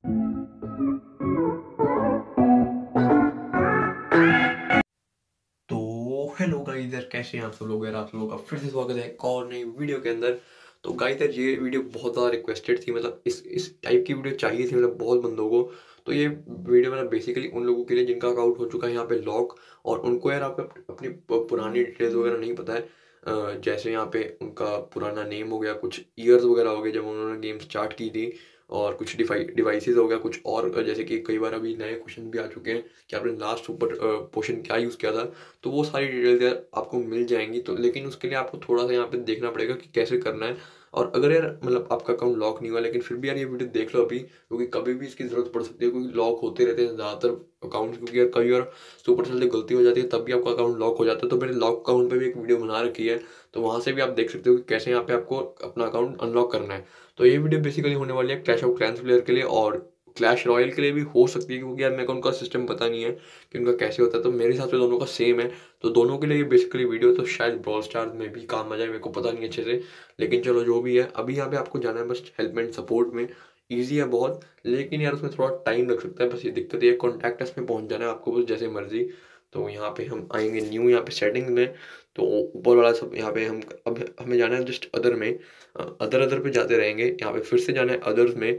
तो hello guys यार, कैसे हैं आप सब लोग यार। आप सब लोगों का फिर से स्वागत है एक और नई वीडियो के अंदर। तो गाइस यार, ये वीडियो बहुत ज़्यादा रिक्वेस्टेड थी, मतलब इस टाइप की वीडियो चाहिए थी मतलब बहुत बंदों को। तो ये वीडियो मतलब बेसिकली उन लोगों के लिए जिनका अकाउंट हो चुका है यहाँ पे लॉक, और उनको यार आप अपनी पुरानी डिटेल्स वगैरह नहीं पता है। जैसे यहाँ पे उनका पुराना नेम हो गया, कुछ ईयर्स वगैरह हो गए जब उन्होंने गेम स्टार्ट की थी, और कुछ डिवाइसेस हो गया कुछ और, जैसे कि कई बार अभी नए क्वेश्चन भी आ चुके हैं कि आपने लास्ट सुपर पोशन क्या यूज़ किया था। तो वो सारी डिटेल्स यार आपको मिल जाएंगी। तो लेकिन उसके लिए आपको थोड़ा सा यहाँ पे देखना पड़ेगा कि कैसे करना है। और अगर यार मतलब आपका अकाउंट लॉक नहीं हुआ लेकिन फिर भी यार ये वीडियो देख लो अभी, क्योंकि कभी भी इसकी ज़रूरत पड़ सकती है, क्योंकि लॉक होते रहते हैं ज़्यादातर अकाउंट, क्योंकि यार कई बार सुपर सेल से गलती हो जाती है तब भी आपका अकाउंट लॉक हो जाता है। तो मैंने लॉक अकाउंट पे भी एक वीडियो बना रखी है, तो वहाँ से भी आप देख सकते हो कि कैसे यहाँ पे आपको अपना अकाउंट अनलॉक करना है। तो ये वीडियो बेसिकली होने वाली है क्लैश ऑफ क्लैंस प्लेयर के लिए, और क्लैश रॉयल के लिए भी हो सकती है, क्योंकि यार मेरे को उनका सिस्टम पता नहीं है कि उनका कैसे होता है। तो मेरे हिसाब से दोनों का सेम है, तो दोनों के लिए ये बेसिकली वीडियो तो शायद ब्रॉल स्टार में भी काम आ जाए, मेरे को पता नहीं अच्छे से। लेकिन चलो जो भी है, अभी यहाँ पे आपको जाना है बस हेल्प एंड सपोर्ट में। ईजी है बहुत, लेकिन यार उसमें थोड़ा टाइम लग सकता है, बस ये दिक्कत ये कॉन्टैक्ट अस में पहुंच जाना है आपको बस जैसे मर्जी। तो यहाँ पे हम आएंगे न्यू यहाँ पे सेटिंग में, तो ऊपर वाला सब यहाँ पे हम अब हमें जाना है जस्ट अदर में। अदर पे जाते रहेंगे, यहाँ पे फिर से जाना है अदर्स में।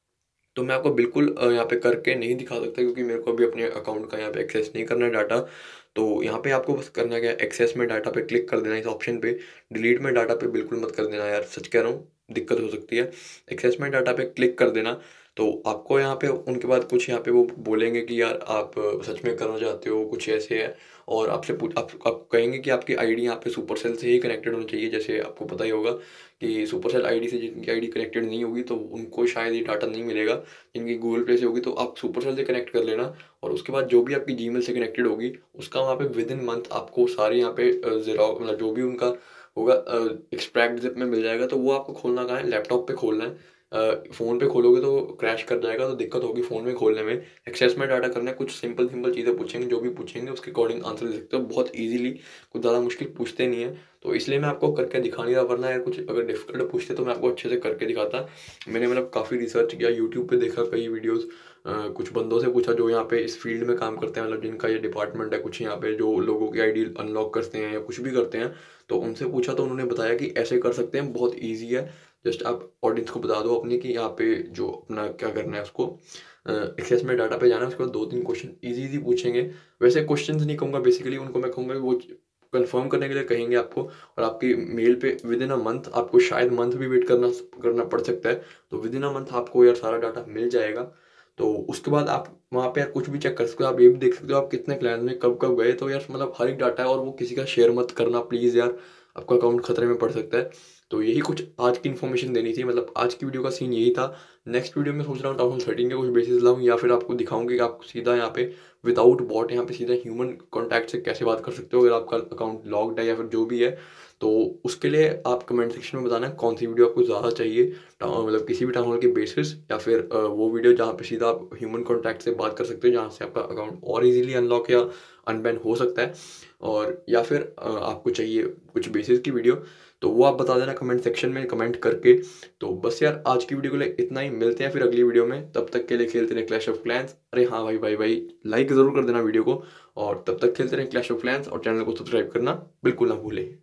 तो मैं आपको बिल्कुल यहाँ पे करके नहीं दिखा सकता, क्योंकि मेरे को अभी अपने अकाउंट का यहाँ पे एक्सेस नहीं करना है डाटा। तो यहाँ पे आपको बस करना क्या है, एक्सेस में डाटा पे क्लिक कर देना इस ऑप्शन पे। डिलीट में डाटा पे बिल्कुल मत कर देना यार, सच कह रहा हूँ, दिक्कत हो सकती है। एक्सेस में डाटा पे क्लिक कर देना। तो आपको यहाँ पे उनके बाद कुछ यहाँ पे वो बोलेंगे कि यार आप सच में करना चाहते हो, कुछ ऐसे है। और आपसे आप कहेंगे कि आपकी आईडी यहाँ पे सुपरसेल से ही कनेक्टेड होनी चाहिए। जैसे आपको पता ही होगा कि सुपरसेल आईडी से जिनकी आईडी कनेक्टेड नहीं होगी तो उनको शायद ये डाटा नहीं मिलेगा। जिनकी गूगल पे से होगी तो आप सुपरसेल से कनेक्ट कर लेना, और उसके बाद जो भी आपकी जीमेल से कनेक्टेड होगी उसका वहाँ पे विद इन मंथ आपको सारे यहाँ पे जीरो मतलब जो भी उनका होगा एक्सट्रैक्ट जिप में मिल जाएगा। तो वो आपको खोलना कहाँ है, लैपटॉप पे खोलना है। फ़ोन पे खोलोगे तो क्रैश कर जाएगा, तो दिक्कत होगी फ़ोन में खोलने में। एक्सेस में डाटा करना है, कुछ सिंपल सिंपल चीज़ें पूछेंगे, जो भी पूछेंगे उसके अकॉर्डिंग आंसर दे सकते हो बहुत ईजिली, कुछ ज़्यादा मुश्किल पूछते नहीं है। तो इसलिए मैं आपको करके दिखा नहीं रहा, वरना यार कुछ अगर डिफिकल्ट पूछते तो मैं आपको अच्छे से करके दिखाता। मैंने मतलब काफ़ी रिसर्च किया, यूट्यूब पे देखा कई वीडियोस, कुछ बंदों से पूछा जो यहाँ पे इस फील्ड में काम करते हैं, मतलब जिनका ये डिपार्टमेंट है, कुछ यहाँ पे जो लोगों की आईडी अनलॉक करते हैं या कुछ भी करते हैं। तो उनसे पूछा तो उन्होंने बताया कि ऐसे कर सकते हैं, बहुत ईजी है। जस्ट आप ऑडियंस को बता दो अपनी कि यहाँ पे जो अपना क्या करना है उसको एक्सेस में डाटा पे जाना है। उसके बाद 2-3 क्वेश्चन इजी पूछेंगे। वैसे क्वेश्चन नहीं कहूँगा, बेसिकली उनको मैं कहूँगा वो कंफर्म करने के लिए कहेंगे आपको, और आपकी मेल पे विद इन अ मंथ, आपको शायद मंथ भी वेट करना पड़ सकता है। तो विद इन अ मंथ आपको यार सारा डाटा मिल जाएगा। तो उसके बाद आप वहाँ पे यार कुछ भी चेक कर सकते हो, आप ये भी देख सकते हो आप कितने क्लाइंट में कब कब गए। तो यार मतलब हर एक डाटा है, और वो किसी का शेयर मत करना प्लीज़ यार, आपका अकाउंट खतरे में पड़ सकता है। तो यही कुछ आज की इन्फॉर्मेशन देनी थी, मतलब आज की वीडियो का सीन यही था। नेक्स्ट वीडियो में सोच रहा हूँ टाउन 13 के कुछ बेसिस लाऊँ, या फिर आपको दिखाऊंगी कि आप सीधा यहाँ पे विदाउट बॉट यहाँ पे सीधा ह्यूमन कॉन्टैक्ट से कैसे बात कर सकते हो अगर आपका अकाउंट लॉक्ड है या फिर जो भी है। तो उसके लिए आप कमेंट सेक्शन में बताना कौन सी वीडियो आपको ज़्यादा चाहिए, मतलब किसी भी टाउन हॉल के बेसिस, या फिर वो वीडियो जहाँ पे सीधा आप ह्यूमन कॉन्टैक्ट से बात कर सकते हो, जहाँ से आपका अकाउंट और इजीली अनलॉक या अनबैन हो सकता है। और या फिर आपको चाहिए कुछ बेसिस की वीडियो, तो वो आप बता देना कमेंट सेक्शन में कमेंट करके। तो बस यार आज की वीडियो के लिए इतना ही, मिलते हैं फिर अगली वीडियो में। तब तक के लिए खेलते रहे क्लैश ऑफ क्लैंस। अरे हाँ भाई लाइक ज़रूर कर देना वीडियो को, और तब तक खेलते रहे क्लैश ऑफ क्लैंस, और चैनल को सब्सक्राइब करना बिल्कुल ना भूलें।